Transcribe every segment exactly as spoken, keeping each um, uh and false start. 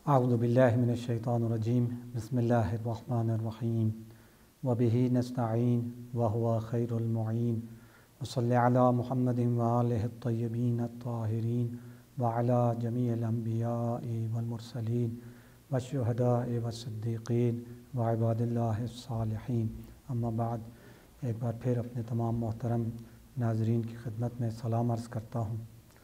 अऊज़ु बिल्लाहि मिनश शैतानिर रजीम बिस्मिल्लाहिर रहमानिर रहीम व बिही नस्तईन व हुवा खैरुल मुईन व सल्ली अला मुहम्मदिन व आलिहि तय्यबीन अत्ताहिरीन व अला जमीइल अंबिया'i वल मुरसलीन व शुहदा'i व सिद्दीक़ीन व इबादिल्लाहिस सालिहीन। अम्मा बाद, एक बार फिर अपने तमाम मोहतरम नाज़रीन की खिदमत में सलाम अर्ज़ करता हूँ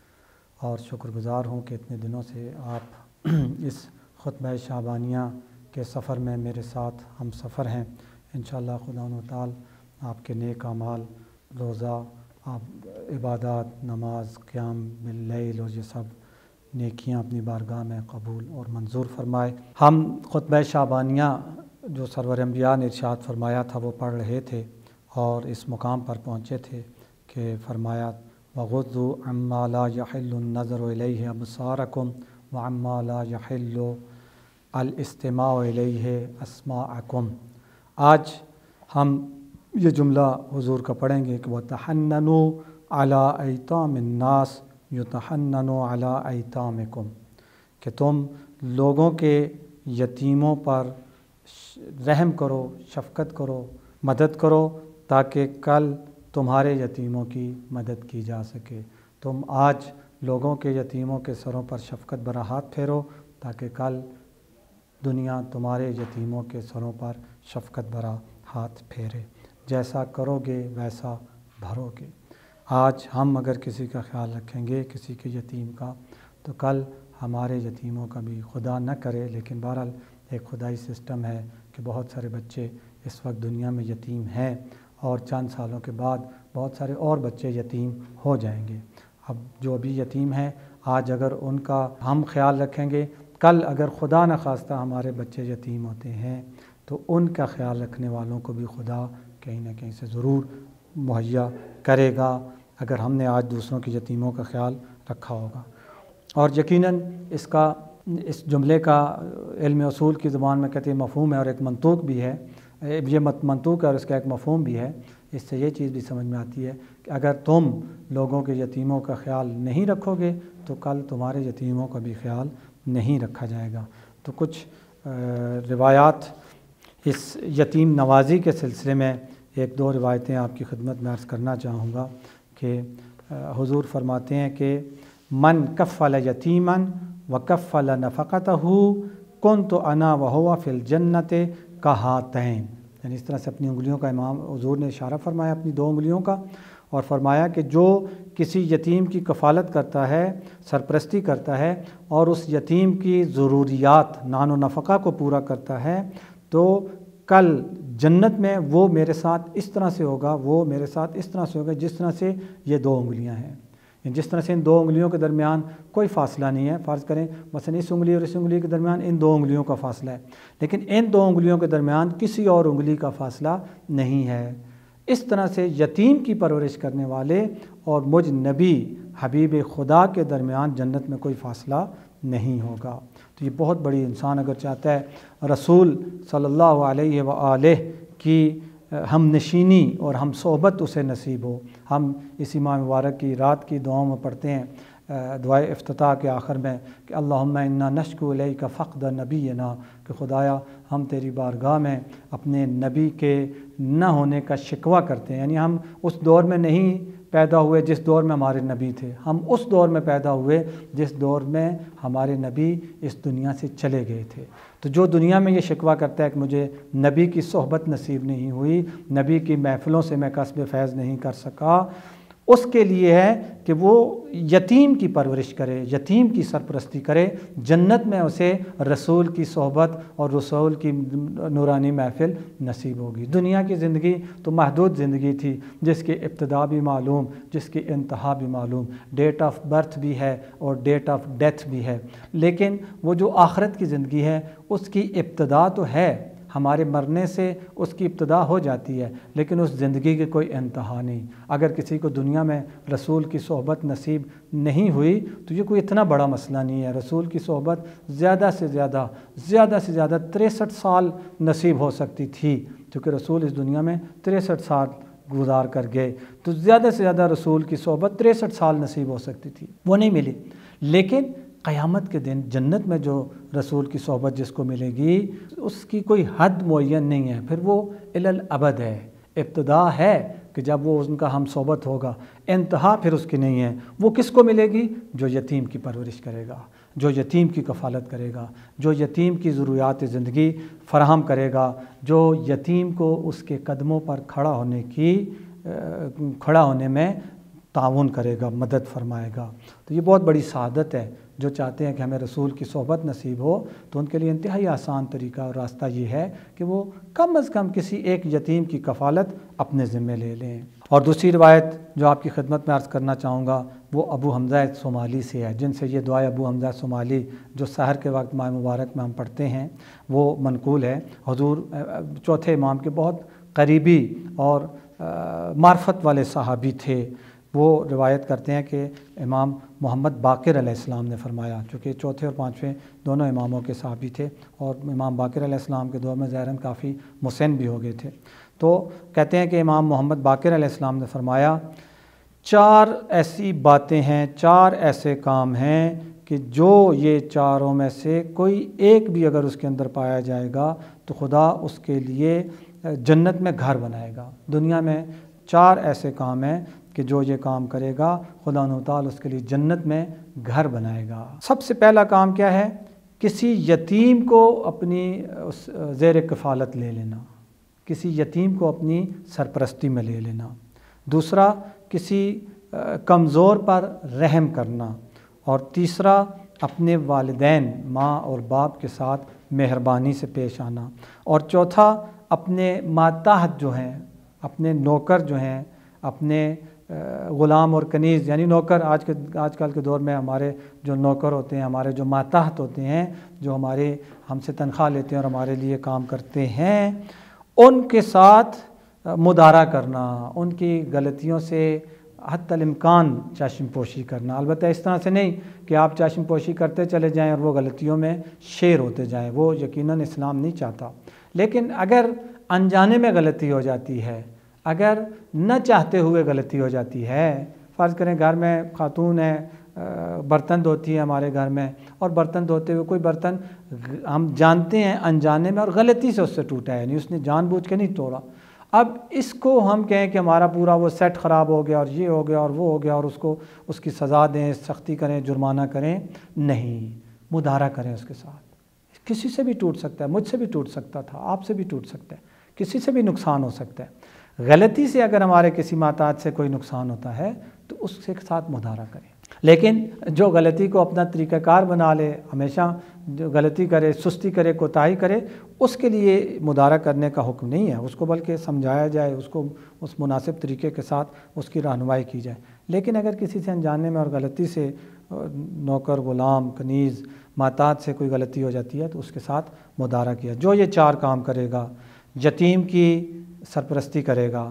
और शुक्रगुज़ार हूँ कि इतने दिनों से आप इस खुतबा शाबानिया के सफ़र में मेरे साथ हम सफ़र हैं। इंशाअल्लाह खुदा व तआला आपके नेक अमाल, रोज़ा, आप इबादत, नमाज, क़याम बिल-लैल और ये सब नेकियां अपनी बारगाह में कबूल और मंजूर फरमाए। हम खुतबा शाबानिया जो सरवर अंबिया ने इरशाद फरमाया था वो पढ़ रहे थे और इस मुकाम पर पहुँचे थे कि फरमाया वग़ुज़्ज़ू अम्मा ला यहिल्लु नज़रु इलैहि अबसारकुम व अम्मा ला यहिल्लु अल इस्तिमाउ इलैहि अस्माअकुम। आज हम ये जुमला हुज़ूर का पढ़ेंगे कि वतहन्ननु अला ऐतामिन नास युतहन्ननु अला ऐतामिकुम, कि तुम लोगों के यतीमों पर रहम करो, शफ़क़त करो, मदद करो ताकि कल तुम्हारे यतीमों की मदद की जा सके। तुम आज लोगों के यतीमों के सरों पर शफ़क़त भरा हाथ फेरो ताकि कल दुनिया तुम्हारे यतीमों के सरों पर शफ़क़त भरा हाथ फेरे। जैसा करोगे वैसा भरोगे। आज हम अगर किसी का ख्याल रखेंगे, किसी के यतीम का, तो कल हमारे यतीमों का भी, खुदा न करे लेकिन बहरहाल एक खुदाई सिस्टम है कि बहुत सारे बच्चे इस वक्त दुनिया में यतीम हैं और चंद सालों के बाद बहुत सारे और बच्चे यतीम हो जाएंगे। अब जो अभी यतीम हैं, आज अगर उनका हम ख्याल रखेंगे, कल अगर खुदा न खास्ता हमारे बच्चे यतीम होते हैं तो उनका ख्याल रखने वालों को भी खुदा कहीं ना कहीं से ज़रूर मुहैया करेगा अगर हमने आज दूसरों के यतीमों का ख्याल रखा होगा। और यकीनन इसका इस जुमले का इल्म उसूल की ज़बान में कहते हैं मफ़हूम है और एक मंतूक भी है। ये मंतूक है और इसका एक मफ़हूम भी है। इससे ये चीज़ भी समझ में आती है कि अगर तुम लोगों के यतीमों का ख्याल नहीं रखोगे तो कल तुम्हारे यतीमों का भी ख्याल नहीं रखा जाएगा। तो कुछ रिवायात इस यतीम नवाज़ी के सिलसिले में एक दो रिवायतें आपकी खिदमत में अर्ज़ करना चाहूँगा कि हुज़ूर फरमाते हैं कि मन कफ़्फ़ल यतीमन व कफ़्फ़ल नफ़क़तहु कुन्तु अना व हुवा फ़िल जन्नति कहातैन। यानी इस तरह से अपनी उंगलियों का इमाम हुज़ूर ने इशारा फरमाया, अपनी दो उंगलियों का, और फरमाया कि जो किसी यतीम की कफ़ालत करता है, सरपरस्ती करता है और उस यतीम की ज़रूरियात नानो नफ़क़ा को पूरा करता है तो कल जन्नत में वो मेरे साथ इस तरह से होगा, वो मेरे साथ इस तरह से होगा जिस तरह से ये दो उंगलियां हैं। जिस तरह से इन दो उंगलियों के दरमियान कोई फ़ासला नहीं है। फ़र्ज़ करें मसलन इस उंगली और इस उंगली के दरमियान इन दो उंगलियों का फ़ासला है, लेकिन इन दो उंगलियों के दरमियान किसी और उंगली का फ़ासला नहीं है। इस तरह से यतीम की परवरिश करने वाले और मुझ नबी हबीब खुदा के दरमियान जन्नत में कोई फ़ासला नहीं होगा। तो ये बहुत बड़ी, इंसान अगर चाहता है रसूल सल्लल्लाहु अलैहि व आलिहि की हम नशीनी और हम सोहबत उसे नसीब हो। हम इसी माह मुबारक की रात की दुआओं में पढ़ते हैं दुआए इफ्तिताह के आखिर में कि अल्लाहुम्मा इन्ना नश्कु इलैका फ़क़्द नबीना, कि खुदाया हम तेरी बारगाह में अपने नबी के न होने का शिकवा करते हैं। यानी हम उस दौर में नहीं पैदा हुए जिस दौर में हमारे नबी थे, हम उस दौर में पैदा हुए जिस दौर में हमारे नबी इस दुनिया से चले गए थे। तो जो दुनिया में ये शिकवा करता है कि मुझे नबी की सोहबत नसीब नहीं हुई, नबी की महफ़िलों से मैं कसब फैज़ नहीं कर सका, उसके लिए है कि वो यतीम की परवरिश करे, यतीम की सरपरस्ती करे। जन्नत में उसे रसूल की सोहबत और रसूल की नूरानी महफ़िल नसीब होगी। दुनिया की ज़िंदगी तो महदूद ज़िंदगी थी जिसकी इब्तिदा भी मालूम, जिसकी इंतहा भी मालूम, डेट ऑफ बर्थ भी है और डेट ऑफ डेथ भी है, लेकिन वो जो आखिरत की ज़िंदगी है उसकी इब्तिदा तो है, हमारे मरने से उसकी इब्तिदा हो जाती है, लेकिन उस ज़िंदगी की कोई इंतहा नहीं। अगर किसी को दुनिया में रसूल की सोहबत नसीब नहीं हुई तो ये कोई इतना बड़ा मसला नहीं है। रसूल की सोहबत ज़्यादा से ज़्यादा ज़्यादा से ज़्यादा तिरसठ साल नसीब हो सकती थी, क्योंकि रसूल इस दुनिया में तिरसठ साल गुजार कर गए, तो ज़्यादा से ज़्यादा रसूल की सोहबत तिरसठ साल नसीब हो सकती थी, वो नहीं मिली। लेकिन قیامت کے دن جنت میں جو رسول کی صحبت جس کو ملے گی اس کی کوئی حد معین نہیں ہے، پھر وہ الی الابد ہے۔ ابتدا ہے کہ جب وہ ان کا ہم صحبت ہوگا، انتہا پھر اس کی نہیں ہے۔ وہ کس کو ملے گی؟ جو یتیم کی پرورش کرے گا، جو یتیم کی کفالت کرے گا، جو یتیم کی ضروریات زندگی فراہم کرے گا، جو یتیم کو اس کے قدموں پر کھڑا ہونے کی کھڑا ہونے میں تعاون کرے گا، مدد فرمائے گا۔ تو یہ بہت بڑی سعادت ہے۔ جو چاہتے ہیں کہ ہمیں رسول کی صحبت نصیب ہو تو ان کے لیے انتہائی آسان طریقہ اور راستہ یہ ہے کہ وہ کم از کم کسی ایک یتیم کی کفالت اپنے ذمے لے لیں۔ اور دوسری روایت جو آپ کی خدمت میں عرض کرنا چاہوں گا وہ ابو حمزہ صومالی سے ہے، جن سے یہ دعائے ابو حمزہ صومالی جو سحر کے وقت ماہ مبارک میں ہم پڑھتے ہیں وہ منقول ہے۔ حضور چوتھے امام کے بہت قریبی اور معرفت والے صحابی تھے۔ وہ روایت کرتے ہیں کہ امام محمد باقر علیہ السلام نے فرمایا، چونکہ چوتھے اور پانچویں دونوں اماموں کے صحابی تھے اور امام باقر علیہ السلام کے دور میں ظاہراً کافی مسن بھی ہو گئے تھے، تو کہتے ہیں کہ امام محمد باقر علیہ السلام نے فرمایا چار ایسی باتیں ہیں، چار ایسے کام ہیں کہ جو یہ چاروں میں سے کوئی ایک بھی اگر اس کے اندر پایا جائے گا تو خدا اس کے لیے جنت میں گھر بنائے گا۔ دنیا میں چار ایسے کام ہیں کہ جو یہ کام کرے گا خدا و تعالی اس کے لیے جنت میں گھر بنائے گا۔ سب سے پہلا کام کیا ہے؟ کسی یتیم کو اپنی زیر کفالت لے لینا، کسی یتیم کو اپنی سرپرستی میں لے لینا۔ دوسرا، کسی کمزور پر رحم کرنا۔ اور تیسرا، اپنے والدین ماں اور باپ کے ساتھ مہربانی سے پیش آنا۔ اور چوتھا، اپنے ماتحت جو ہیں، اپنے نوکر جو ہیں، اپنے غلام اور کنیز یعنی نوکر، آج کے آج کل کے دور میں ہمارے جو نوکر ہوتے ہیں، ہمارے جو ماتحت ہوتے ہیں، جو ہمارے ہم سے تنخواہ لیتے ہیں اور ہمارے لیے کام کرتے ہیں، ان کے ساتھ مدارا کرنا، ان کی غلطیوں سے حتی الامکان چاشم پوشی کرنا۔ البتہ اس طرح سے نہیں کہ آپ چاشم پوشی کرتے چلے جائیں اور وہ غلطیوں میں شیر ہوتے جائیں، وہ یقیناً اسلام نہیں چاہتا۔ لیکن اگر انجانے میں غلطی ہو جاتی ہے، اگر نہ چاہتے ہوئے غلطی ہو جاتی ہے، فرض کریں گھر میں خاتون ہے، برتن دھوتی ہے ہمارے گھر میں، اور برتن دھوتے ہوئے کوئی برتن ہم جانتے ہیں انجانے میں اور غلطی سے اس سے ٹوٹا ہے، یعنی اس نے جان بوجھ کے نہیں توڑا، اب اس کو ہم کہیں کہ ہمارا پورا وہ سیٹ خراب ہو گیا اور یہ ہو گیا اور وہ ہو گیا اور اس کو اس کی سزا دیں، سختی کریں، جرمانہ کریں، نہیں، مدارا کریں اس کے ساتھ۔ کسی سے بھی ٹوٹ سکتا ہے، مجھ سے بھی ٹوٹ سکتا تھا، آپ سے بھی ٹوٹ سکتا ہے، کسی سے بھی نقصان ہو سکتا ہے۔ غلطی سے اگر ہمارے کسی ماتحت سے کوئی نقصان ہوتا ہے تو اس کے ساتھ مدارا کریں۔ لیکن جو غلطی کو اپنا طریقہ کار بنا لے، ہمیشہ جو غلطی کرے، سستی کرے، کوتاہی کرے، اس کے لیے مدارا کرنے کا حکم نہیں ہے، اس کو بلکہ سمجھایا جائے، اس کو اس مناسب طریقے کے ساتھ اس کی رہنمائی کی جائے۔ لیکن اگر کسی سے انجانے میں اور غلطی سے نوکر، غلام، کنیز، ماتحت سے کوئی غلطی ہو جاتی ہے تو اس کے ساتھ مدارا کیا۔ جو یہ چار کام کرے گا، یتیم کی سرپرستی کرے گا،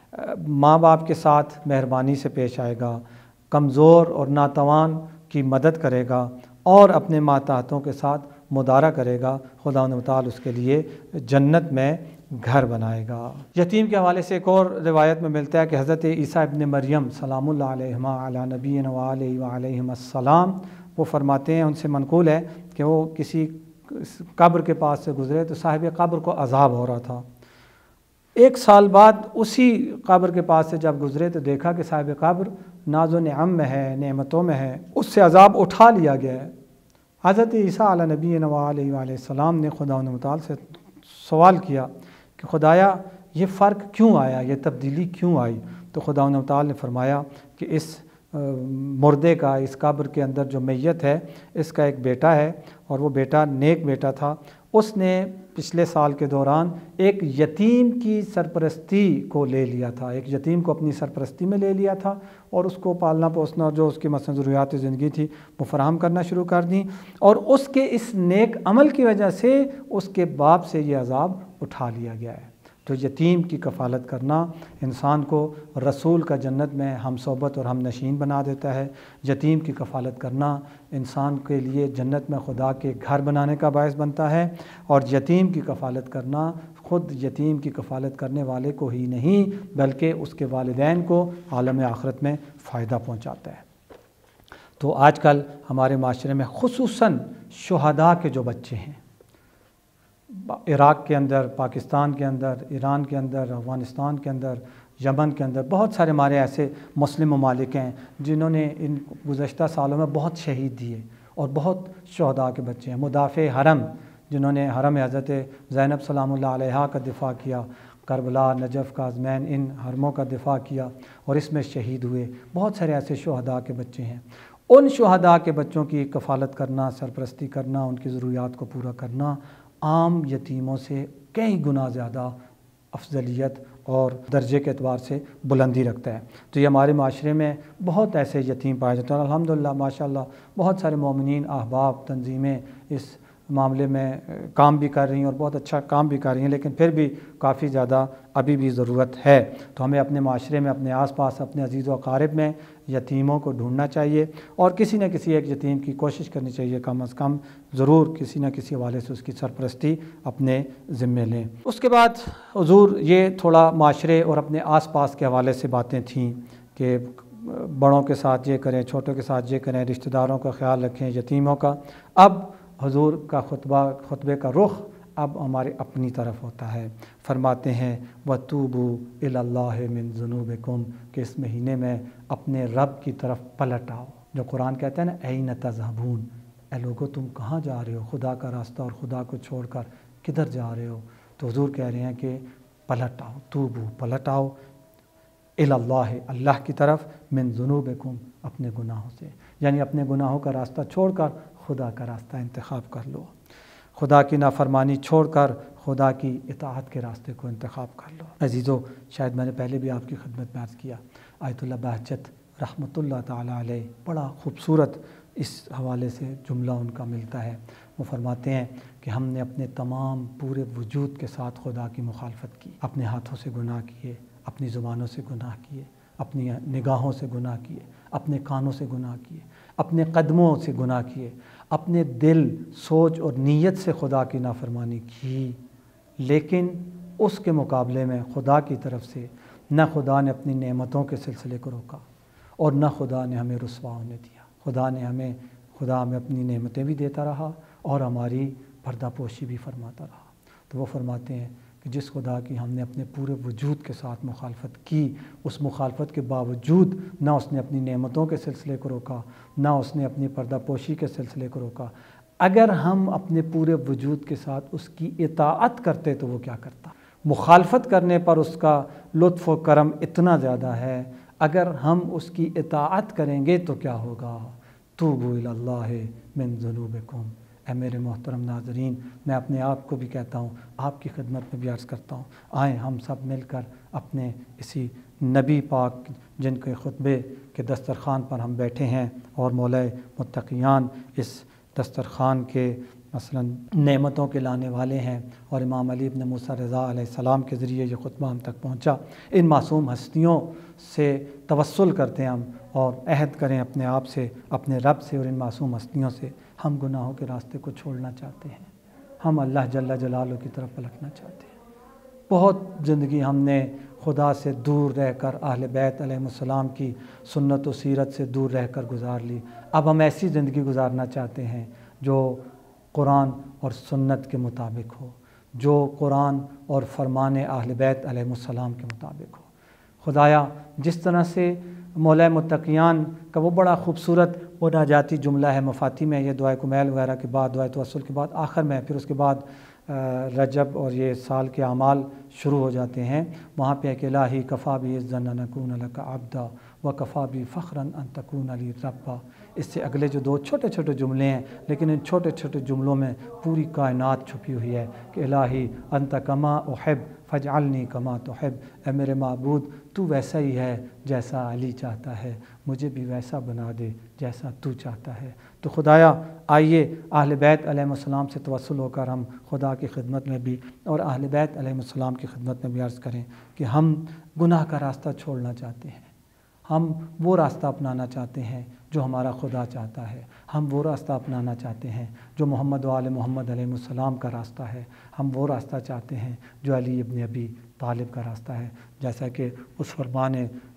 ماں باپ کے ساتھ مہربانی سے پیش آئے گا، کمزور اور ناتوان کی مدد کرے گا، اور اپنے ماتحتوں کے ساتھ مدارا کرے گا، خدا و تعالی اس کے لیے جنت میں گھر بنائے گا۔ یتیم کے حوالے سے ایک اور روایت میں ملتا ہے کہ حضرت عیسیٰ ابن مریم سلام اللہ علیہما علی نبینا و علیہ وعلیہم السلام، وہ فرماتے ہیں، ان سے منقول ہے کہ وہ کسی قبر کے پاس سے گزرے تو صاحب قبر کو عذاب ہو رہا تھا۔ ایک سال بعد اسی قبر کے پاس سے جب گزرے تو دیکھا کہ صاحب قبر ناز و نعم میں ہے، نعمتوں میں ہے، اس سے عذاب اٹھا لیا گیا ہے۔ حضرت عیسیٰ علیہ نبی علیہ وآلہ السلام نے خدا و تعالی سے سوال کیا کہ خدایا یہ فرق کیوں آیا، یہ تبدیلی کیوں آئی؟ تو خدا و تعالی نے فرمایا کہ اس مردے کا، اس قبر کے اندر جو میت ہے، اس کا ایک بیٹا ہے، اور وہ بیٹا نیک بیٹا تھا، اس نے پچھلے سال کے دوران ایک یتیم کی سرپرستی کو لے لیا تھا، ایک یتیم کو اپنی سرپرستی میں لے لیا تھا، اور اس کو پالنا پوسنا اور جو اس کی مثلا ضروریات زندگی تھی وہ فراہم کرنا شروع کر دیں، اور اس کے اس نیک عمل کی وجہ سے اس کے باپ سے یہ عذاب اٹھا لیا گیا ہے۔ تو یتیم کی کفالت کرنا انسان کو رسول کا جنت میں ہم صحبت اور ہم نشین بنا دیتا ہے۔ یتیم کی کفالت کرنا انسان کے لیے جنت میں خدا کے گھر بنانے کا باعث بنتا ہے، اور یتیم کی کفالت کرنا خود یتیم کی کفالت کرنے والے کو ہی نہیں بلکہ اس کے والدین کو عالم آخرت میں فائدہ پہنچاتا ہے۔ تو آج کل ہمارے معاشرے میں خصوصاً شہداء کے جو بچے ہیں، عراق کے اندر، پاکستان کے اندر، ایران کے اندر، افغانستان کے اندر، یمن کے اندر بہت سارے ہمارے ایسے مسلم ممالک ہیں جنہوں نے ان گزشتہ سالوں میں بہت شہید دیے، اور بہت شہداء کے بچے ہیں۔ مدافع حرم جنہوں نے حرم حضرت زینب سلام اللہ علیہا کا دفاع کیا، کربلا، نجف، کاظمین، ان حرموں کا دفاع کیا اور اس میں شہید ہوئے، بہت سارے ایسے شہداء کے بچے ہیں۔ ان شہداء کے بچوں کی کفالت کرنا، سرپرستی کرنا، ان کی ضروریات کو پورا کرنا عام یتیموں سے کئی گنا زیادہ افضلیت اور درجے کے اعتبار سے بلندی رکھتا ہے۔ تو یہ ہمارے معاشرے میں بہت ایسے یتیم پائے جاتے ہیں، اور الحمدللہ ماشاءاللہ بہت سارے مومنین، احباب، تنظیمیں اس معاملے میں کام بھی کر رہی ہیں اور بہت اچھا کام بھی کر رہی ہیں، لیکن پھر بھی کافی زیادہ ابھی بھی ضرورت ہے۔ تو ہمیں اپنے معاشرے میں، اپنے آس پاس، اپنے عزیز و اقارب میں یتیموں کو ڈھونڈنا چاہیے، اور کسی نہ کسی ایک یتیم کی کوشش کرنی چاہیے، کم از کم ضرور کسی نہ کسی حوالے سے اس کی سرپرستی اپنے ذمے لیں۔ اس کے بعد حضور یہ تھوڑا معاشرے اور اپنے آس پاس کے حوالے سے باتیں تھیں کہ بڑوں کے ساتھ یہ کریں، چھوٹوں کے ساتھ یہ کریں، رشتہ داروں کا خیال رکھیں، یتیموں کا۔ اب حضور کا خطبہ خطبے کا رخ اب ہمارے اپنی طرف ہوتا ہے۔ فرماتے ہیں وَتُوبُوا إِلَى اللَّهِ مِن ذُنُوبِكُمْ کہ اس مہینے میں اپنے رب کی طرف پلٹ آؤ۔ جو قرآن کہتا ہے نا أَيْنَ تَذْهَبُونَ، اے لوگو تم کہاں جا رہے ہو، خدا کا راستہ اور خدا کو چھوڑ کر کدھر جا رہے ہو؟ تو حضور کہہ رہے ہیں کہ پلٹ آؤ، توبو، پلٹ آؤ، إِلَى اللَّهِ اللہ کی طرف، مِن ذُنُوبِكُمْ اپنے گناہوں سے، یعنی اپنے گناہوں کا راستہ چھوڑ کر خدا کا راستہ انتخاب کر لو، خدا کی نافرمانی چھوڑ کر خدا کی اطاعت کے راستے کو انتخاب کر لو۔ عزیزو، شاید میں نے پہلے بھی آپ کی خدمت میں عرض کیا، آیت اللہ بہجت رحمۃ اللہ تعالی علیہ بڑا خوبصورت اس حوالے سے جملہ ان کا ملتا ہے۔ وہ فرماتے ہیں کہ ہم نے اپنے تمام پورے وجود کے ساتھ خدا کی مخالفت کی، اپنے ہاتھوں سے گناہ کیے، اپنی زبانوں سے گناہ کیے، اپنی نگاہوں سے گناہ کیے، اپنے کانوں سے گناہ کیے، اپنے قدموں سے گناہ کیے، اپنے دل، سوچ اور نیت سے خدا کی نافرمانی کی، لیکن اس کے مقابلے میں خدا کی طرف سے نہ خدا نے اپنی نعمتوں کے سلسلے کو روکا اور نہ خدا نے ہمیں رسوا ہونے دیا۔ خدا نے ہمیں خدا ہمیں اپنی نعمتیں بھی دیتا رہا اور ہماری پردہ پوشی بھی فرماتا رہا۔ تو وہ فرماتے ہیں کہ جس خدا کی ہم نے اپنے پورے وجود کے ساتھ مخالفت کی، اس مخالفت کے باوجود نہ اس نے اپنی نعمتوں کے سلسلے کو روکا، نہ اس نے اپنی پردہ پوشی کے سلسلے کو روکا۔ اگر ہم اپنے پورے وجود کے ساتھ اس کی اطاعت کرتے تو وہ کیا کرتا؟ مخالفت کرنے پر اس کا لطف و کرم اتنا زیادہ ہے، اگر ہم اس کی اطاعت کریں گے تو کیا ہوگا؟ توبوا الی اللہ من ذنوبکم۔ اے میرے محترم ناظرین، میں اپنے آپ کو بھی کہتا ہوں، آپ کی خدمت میں بھی عرض کرتا ہوں، آئیں ہم سب مل کر اپنے اسی نبی پاک جن کے خطبے کے دسترخوان پر ہم بیٹھے ہیں اور مولا متقیان اس دسترخوان کے مثلا نعمتوں کے لانے والے ہیں، اور امام علی ابن موسیٰ رضا علیہ السلام کے ذریعے یہ خطبہ ہم تک پہنچا، ان معصوم ہستیوں سے توسل کرتے ہیں ہم، اور عہد کریں اپنے آپ سے، اپنے رب سے اور ان معصوم ہستیوں سے، ہم گناہوں کے راستے کو چھوڑنا چاہتے ہیں، ہم اللہ جل جلالہ کی طرف پلٹنا چاہتے ہیں۔ بہت زندگی ہم نے خدا سے دور رہ کر اہل بیت علیہ السلام کی سنت و سیرت سے دور رہ کر گزار لی، اب ہم ایسی زندگی گزارنا چاہتے ہیں جو قرآن اور سنت کے مطابق ہو، جو قرآن اور فرمان اہل بیت علیہ السلام کے مطابق ہو۔ خدایا، جس طرح سے مولا متقیان کا وہ بڑا خوبصورت وہ ناجاتی جملہ ہے مفاتی میں، یہ دعائے کمیل وغیرہ کے بعد، دعائے توسل کے بعد آخر میں، پھر اس کے بعد رجب اور یہ سال کے اعمال شروع ہو جاتے ہیں، وہاں پہ کہ الہی کفا بی عزن ان اکون لک عبدا و کفا بی فخرا ان تکون لی ربا۔ اس سے اگلے جو دو چھوٹے چھوٹے جملے ہیں، لیکن ان چھوٹے چھوٹے جملوں میں پوری کائنات چھپی ہوئی ہے کہ الہی انت کما احب فاجعلنی کما تحب، اے میرے معبود تو ویسا ہی ہے جیسا علی چاہتا ہے، مجھے بھی ویسا بنا دے جیسا تو چاہتا ہے۔ تو خدایا، آئیے اہل بیت علیہ السلام سے توسل ہو کر ہم خدا کی خدمت میں بھی اور اہل بیت علیہ السلام کی خدمت میں بھی عرض کریں کہ ہم گناہ کا راستہ چھوڑنا چاہتے ہیں، ہم وہ راستہ اپنانا چاہتے ہیں جو ہمارا خدا چاہتا ہے، ہم وہ راستہ اپنانا چاہتے ہیں جو محمد و آل محمد علیہ السلام کا راستہ ہے، ہم وہ راستہ چاہتے ہیں جو علی ابن ابی طالب کا راستہ ہے، جیسا کہ اس فرمان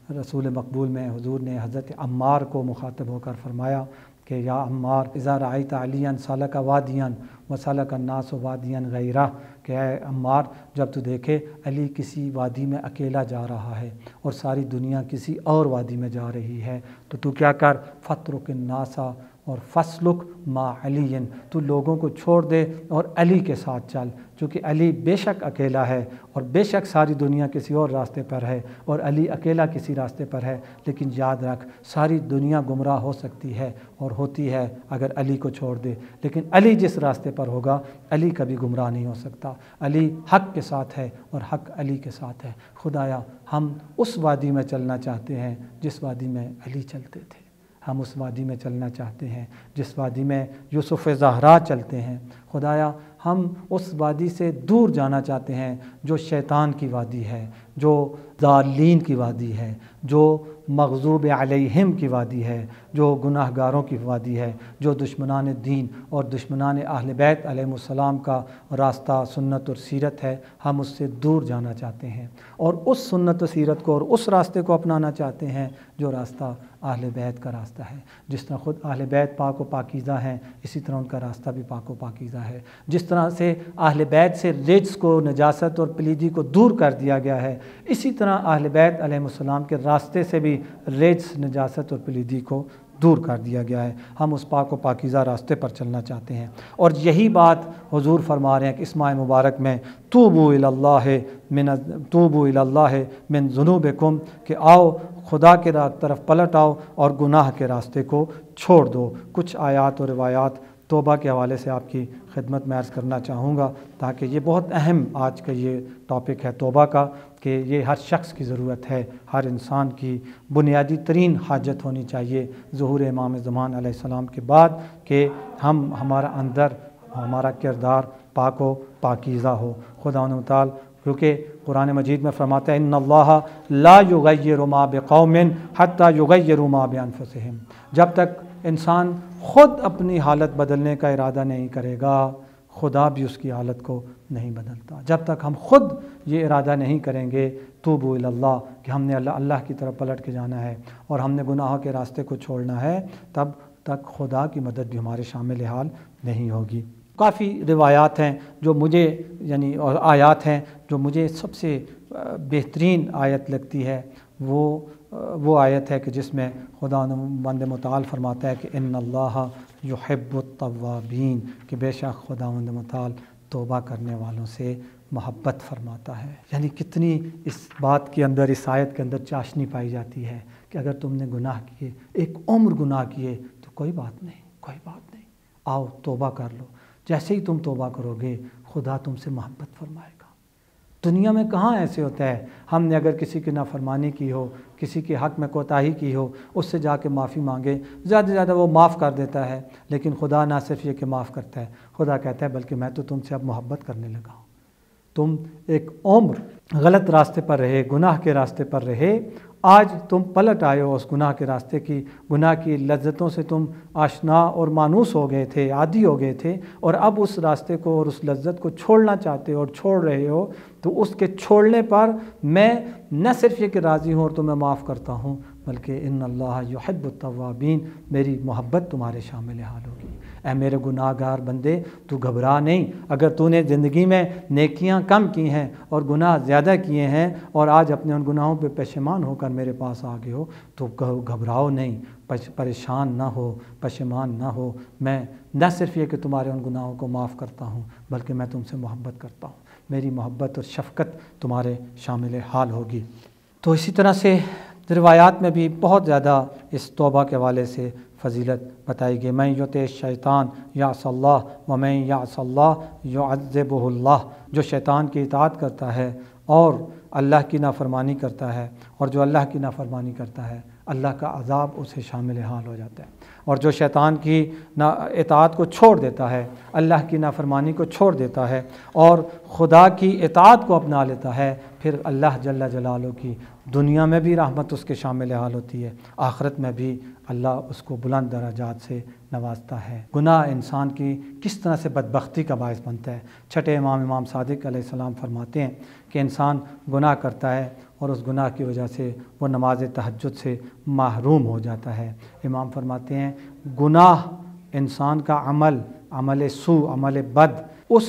رسول مقبول میں حضور نے حضرت عمار کو مخاطب ہو کر فرمایا کہ یا عمار اذا رأیت علیٰ سلک وادیاً وسلک الناس وادیاً غیرہ، کہ اے عمار جب تو دیکھے علی کسی وادی میں اکیلا جا رہا ہے اور ساری دنیا کسی اور وادی میں جا رہی ہے، تو تو کیا کر فَتْرُكِ النَّاسَ اور فَاسْلُكْ مَعَ عَلِيٍّ، تو لوگوں کو چھوڑ دے اور علی کے ساتھ چل، چونکہ علی بے شک اکیلا ہے اور بے شک ساری دنیا کسی اور راستے پر ہے اور علی اکیلا کسی راستے پر ہے، لیکن یاد رکھ ساری دنیا گمراہ ہو سکتی ہے اور ہوتی ہے اگر علی کو چھوڑ دے، لیکن علی جس راستے پر ہوگا علی کبھی گمراہ نہیں ہو سکتا، علی حق کے ساتھ ہے اور حق علی کے ساتھ ہے۔ خدایا ہم اس وادی میں چلنا چاہتے ہیں جس وادی میں علی چلتے تھے، ہم اس وادی میں چلنا چاہتے ہیں جس وادی میں یوسف زہرا چلتے ہیں۔ خدایا ہم اس وادی سے دور جانا چاہتے ہیں جو شیطان کی وادی ہے، جو ضالین کی وادی ہے، جو مغضوب علیہم کی وادی ہے، جو گناہ گاروں کی وادی ہے، جو دشمنان دین اور دشمنان اہل بیت علیہ السلام کا راستہ سنت اور سیرت ہے۔ ہم اس سے دور جانا چاہتے ہیں اور اس سنت و سیرت کو اور اس راستے کو اپنانا چاہتے ہیں جو راستہ اہل بیت کا راستہ ہے۔ جس طرح خود اہل بیت پاک و پاکیزہ ہیں، اسی طرح ان کا راستہ بھی پاک و پاکیزہ ہے۔ جس طرح سے اہل بیت سے رجس کو، نجاست اور پلیدی کو دور کر دیا گیا ہے، اسی طرح اہل بیت علیہ السلام کے راستے سے بھی رجس، نجاست اور پلیدی کو دور کر دیا گیا ہے۔ ہم اس پاک و پاکیزہ راستے پر چلنا چاہتے ہیں، اور یہی بات حضور فرما رہے ہیں کہ اس ماہ مبارک میں توبوا الی اللہ من توبوا الی اللہ من ذنوبکم، کہ آؤ خدا کے طرف پلٹ آؤ اور گناہ کے راستے کو چھوڑ دو۔ کچھ آیات اور روایات توبہ کے حوالے سے آپ کی خدمت میں عرض کرنا چاہوں گا، تاکہ یہ بہت اہم آج کا یہ ٹاپک ہے توبہ کا، کہ یہ ہر شخص کی ضرورت ہے، ہر انسان کی بنیادی ترین حاجت ہونی چاہیے ظہور امام زمان علیہ السلام کے بعد، کہ ہم ہمارا اندر ہمارا کردار پاک و پاکیزہ ہو۔ خدا متعال کیونکہ قرآن مجید میں فرماتا ہے ان اللہ لا یغیر ما بقوم حتی یغیروا ما بانفسہم، جب تک انسان خود اپنی حالت بدلنے کا ارادہ نہیں کرے گا خدا بھی اس کی حالت کو نہیں بدلتا۔ جب تک ہم خود یہ ارادہ نہیں کریں گے توبوا الی اللہ کہ ہم نے اللہ اللہ کی طرف پلٹ کے جانا ہے اور ہم نے گناہوں کے راستے کو چھوڑنا ہے، تب تک خدا کی مدد بھی ہمارے شامل حال نہیں ہوگی۔ کافی روایات ہیں جو مجھے یعنی اور آیات ہیں جو مجھے سب سے بہترین آیت لگتی ہے، وہ وہ آیت ہے کہ جس میں خدا بند متعال فرماتا ہے کہ ان اللہ یحب التوابین، کہ بے شک خدا بند متعال توبہ کرنے والوں سے محبت فرماتا ہے۔ یعنی کتنی اس بات کے اندر، اس آیت کے اندر چاشنی پائی جاتی ہے کہ اگر تم نے گناہ کیے، ایک عمر گناہ کیے، تو کوئی بات نہیں، کوئی بات نہیں، آؤ توبہ کر لو۔ جیسے ہی تم توبہ کرو گے خدا تم سے محبت فرمائے گا۔ دنیا میں کہاں ایسے ہوتا ہے، ہم نے اگر کسی کی نافرمانی کی ہو، کسی کے حق میں کوتاہی کی ہو، اس سے جا کے معافی مانگے، زیادہ سے زیادہ وہ معاف کر دیتا ہے، لیکن خدا نہ صرف یہ کہ معاف کرتا ہے، خدا کہتا ہے بلکہ میں تو تم سے اب محبت کرنے لگا ہوں۔ تم ایک عمر غلط راستے پر رہے، گناہ کے راستے پر رہے، آج تم پلٹ آئے ہو اس گناہ کے راستے کی، گناہ کی لذتوں سے تم آشنا اور مانوس ہو گئے تھے، عادی ہو گئے تھے، اور اب اس راستے کو اور اس لذت کو چھوڑنا چاہتے ہو اور چھوڑ رہے ہو، تو اس کے چھوڑنے پر میں نہ صرف یہ کہ راضی ہوں اور تمہیں معاف کرتا ہوں، بلکہ ان اللہ یحب التوابین، میری محبت تمہارے شامل حال ہوگی۔ اے میرے گناہ گار بندے، تو گھبرا نہیں، اگر تو نے زندگی میں نیکیاں کم کی ہیں اور گناہ زیادہ کیے ہیں اور آج اپنے ان گناہوں پہ پشیمان ہو کر میرے پاس آ گئے ہو، تو گھبراؤ نہیں، پریشان نہ ہو، پشیمان نہ ہو۔ میں نہ صرف یہ کہ تمہارے ان گناہوں کو معاف کرتا ہوں، بلکہ میں تم سے محبت کرتا ہوں، میری محبت اور شفقت تمہارے شامل حال ہوگی۔ تو اسی طرح سے روایات میں بھی بہت زیادہ اس توبہ کے حوالے سے فضیلت بتائی گئی۔ من یطع الشیطان یعص اللہ ومن یعص اللہ یعذبہ اللہ، جو شیطان کی اطاعت کرتا ہے اور اللہ کی نافرمانی کرتا ہے، اور جو اللہ کی نافرمانی کرتا ہے اللہ کا عذاب اسے شامل حال ہو جاتا ہے، اور جو شیطان کی اطاعت کو چھوڑ دیتا ہے، اللہ کی نافرمانی کو چھوڑ دیتا ہے اور خدا کی اطاعت کو اپنا لیتا ہے، پھر اللہ جل جلالہ کی دنیا میں بھی رحمت اس کے شامل حال ہوتی ہے، آخرت میں بھی اللہ اس کو بلند درجات سے نوازتا ہے۔ گناہ انسان کی کس طرح سے بدبختی کا باعث بنتا ہے۔ چھٹے امام امام صادق علیہ السلام فرماتے ہیں کہ انسان گناہ کرتا ہے اور اس گناہ کی وجہ سے وہ نماز تہجد سے محروم ہو جاتا ہے۔ امام فرماتے ہیں گناہ انسان کا عمل، عمل سو، عمل بد، اس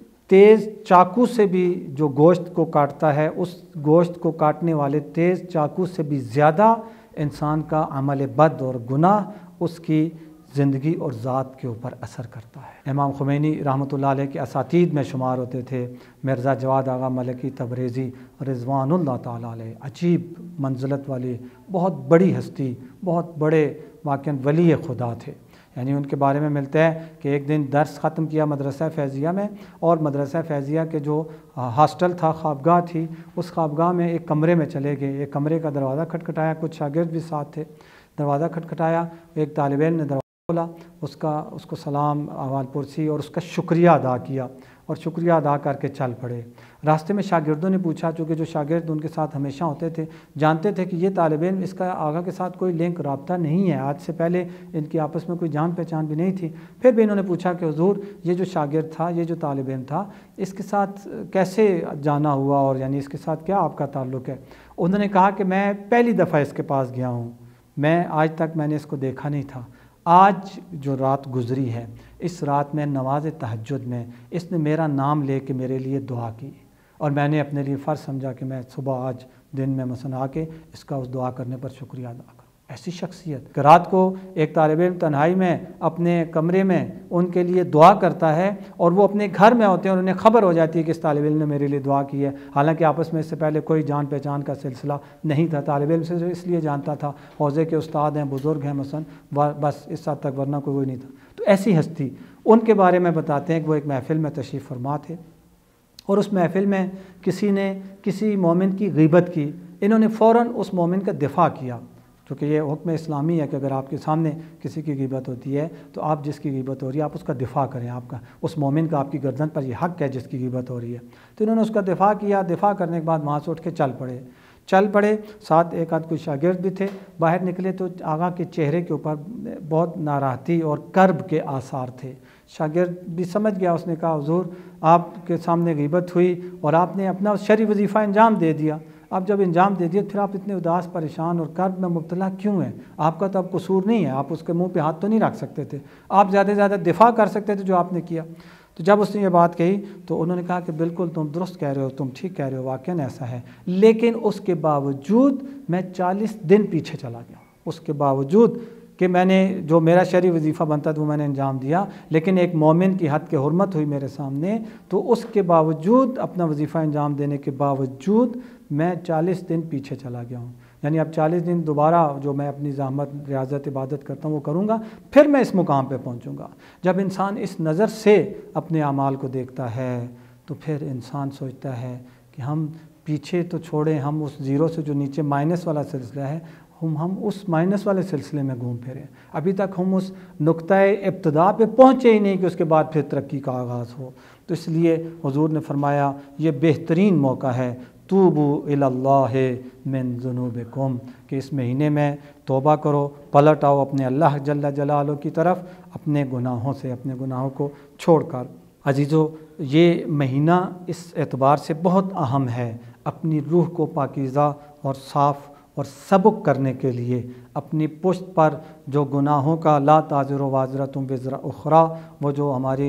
تیز چاقو سے بھی جو گوشت کو کاٹتا ہے، اس گوشت کو کاٹنے والے تیز چاقو سے بھی زیادہ انسان کا عمل بد اور گناہ اس کی زندگی اور ذات کے اوپر اثر کرتا ہے۔ امام خمینی رحمۃ اللہ علیہ کے اساتید میں شمار ہوتے تھے مرزا جواد آغا ملکی تبریزی رضوان اللہ تعالیٰ علیہ، عجیب منزلت والی بہت بڑی ہستی، بہت بڑے واقعاً ولی خدا تھے۔ یعنی ان کے بارے میں ملتا ہے کہ ایک دن درس ختم کیا مدرسہ فیضیہ میں، اور مدرسہ فیضیہ کے جو ہاسٹل تھا، خوابگاہ تھی، اس خوابگاہ میں ایک کمرے میں چلے گئے۔ ایک کمرے کا دروازہ کھٹکھٹایا، کچھ شاگرد بھی ساتھ تھے، دروازہ کھٹکھٹایا، ایک طالب علم نے دروازہ کھولا، اس کا اس کو سلام احوال پرسی اور اس کا شکریہ ادا کیا، اور شکریہ ادا کر کے چل پڑے۔ راستے میں شاگردوں نے پوچھا، چونکہ جو شاگرد ان کے ساتھ ہمیشہ ہوتے تھے جانتے تھے کہ یہ طالب علم، اس کا آغا کے ساتھ کوئی لنک رابطہ نہیں ہے، آج سے پہلے ان کی آپس میں کوئی جان پہچان بھی نہیں تھی، پھر بھی انہوں نے پوچھا کہ حضور یہ جو شاگرد تھا، یہ جو طالب علم تھا، اس کے ساتھ کیسے جانا ہوا، اور یعنی اس کے ساتھ کیا آپ کا تعلق ہے؟ انہوں نے کہا کہ میں پہلی دفعہ اس کے پاس گیا ہوں، میں آج تک میں نے اس کو دیکھا نہیں تھا، آج جو رات گزری ہے اس رات میں نماز تہجد میں اس نے میرا نام لے کے میرے لیے دعا کی، اور میں نے اپنے لیے فرض سمجھا کہ میں صبح آج دن میں مثلا آ کے اس کا اس دعا کرنے پر شکریہ ادا کروں۔ ایسی شخصیت کہ رات کو ایک طالب علم تنہائی میں اپنے کمرے میں ان کے لیے دعا کرتا ہے، اور وہ اپنے گھر میں ہوتے ہیں اور انہیں خبر ہو جاتی ہے کہ اس طالب علم نے میرے لیے دعا کی ہے، حالانکہ آپس میں اس سے پہلے کوئی جان پہچان کا سلسلہ نہیں تھا، طالب علم سے اس لیے جانتا تھا، حوزے کے استاد ہیں، بزرگ ہیں مثلا، بس اس حد تک، ورنہ کوئی نہیں تھا۔ تو ایسی ہستی، ان کے بارے میں بتاتے ہیں کہ وہ ایک محفل میں تشریف فرما تھے، اور اس محفل میں کسی نے کسی مومن کی غیبت کی، انہوں نے فوراً اس مومن کا دفاع کیا، کیونکہ یہ حکم اسلامی ہے کہ اگر آپ کے سامنے کسی کی غیبت ہوتی ہے تو آپ جس کی غیبت ہو رہی ہے آپ اس کا دفاع کریں، آپ کا اس مومن کا آپ کی گردن پر یہ حق ہے جس کی غیبت ہو رہی ہے۔ تو انہوں نے اس کا دفاع کیا، دفاع کرنے کے بعد وہاں سے اٹھ کے چل پڑے چل پڑے ساتھ ایک آدھ کوئی شاگرد بھی تھے۔ باہر نکلے تو آغا کے چہرے کے اوپر بہت ناراحتی اور کرب کے آثار تھے۔ شاگرد بھی سمجھ گیا، اس نے کہا حضور آپ کے سامنے غیبت ہوئی اور آپ نے اپنا شرعی وظیفہ انجام دے دیا، اب جب انجام دے دیا پھر آپ اتنے اداس پریشان اور کرب میں مبتلا کیوں ہیں؟ آپ کا تو اب قصور نہیں ہے، آپ اس کے منہ پہ ہاتھ تو نہیں رکھ سکتے تھے، آپ زیادہ سے زیادہ دفاع کر سکتے تھے جو آپ نے کیا۔ تو جب اس نے یہ بات کہی تو انہوں نے کہا کہ بالکل تم درست کہہ رہے ہو، تم ٹھیک کہہ رہے ہو، واقعاً ایسا ہے، لیکن اس کے باوجود میں چالیس دن پیچھے چلا گیا، اس کے باوجود کہ میں نے جو میرا شرعی وظیفہ بنتا تھا وہ میں نے انجام دیا، لیکن ایک مومن کی حد کے حرمت ہوئی میرے سامنے، تو اس کے باوجود اپنا وظیفہ انجام دینے کے باوجود میں چالیس دن پیچھے چلا گیا ہوں، یعنی اب چالیس دن دوبارہ جو میں اپنی زحمت ریاضت عبادت کرتا ہوں وہ کروں گا، پھر میں اس مقام پہ پہنچوں گا۔ جب انسان اس نظر سے اپنے اعمال کو دیکھتا ہے تو پھر انسان سوچتا ہے کہ ہم پیچھے تو چھوڑیں، ہم اس زیرو سے جو نیچے مائنس والا سلسلہ ہے ہم ہم اس مائنس والے سلسلے میں گھوم پھرے، ابھی تک ہم اس نقطۂ ابتدا پہ پہنچے ہی نہیں کہ اس کے بعد پھر ترقی کا آغاز ہو۔ تو اس لیے حضور نے فرمایا یہ بہترین موقع ہے توبو الی اللہ من ذنوبکم، کہ اس مہینے میں توبہ کرو، پلٹ آؤ اپنے اللہ جل جلالہ کی طرف اپنے گناہوں سے، اپنے گناہوں کو چھوڑ کر۔ عزیزو، یہ مہینہ اس اعتبار سے بہت اہم ہے، اپنی روح کو پاکیزہ اور صاف اور سبک کرنے کے لیے اپنی پشت پر جو گناہوں کا لا تازر وازرۃ وزر اخری، وہ جو ہماری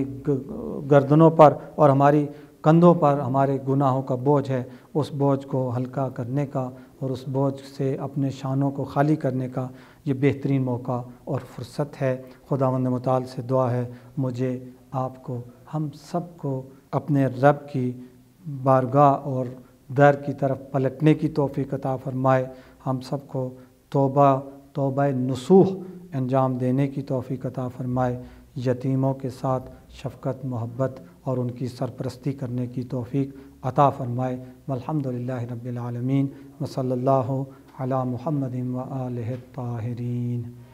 گردنوں پر اور ہماری کندھوں پر ہمارے گناہوں کا بوجھ ہے، اس بوجھ کو ہلکا کرنے کا اور اس بوجھ سے اپنے شانوں کو خالی کرنے کا یہ بہترین موقع اور فرصت ہے۔ خداوند متعال سے دعا ہے مجھے، آپ کو، ہم سب کو اپنے رب کی بارگاہ اور در کی طرف پلٹنے کی توفیق عطا فرمائے، ہم سب کو توبہ توبہ نصوح انجام دینے کی توفیق عطا فرمائے، یتیموں کے ساتھ شفقت، محبت اور ان کی سرپرستی کرنے کی توفیق عطا فرمائے۔ والحمدللہ رب العالمین، وصلی اللہ علی محمد و آلہ الطاہرین۔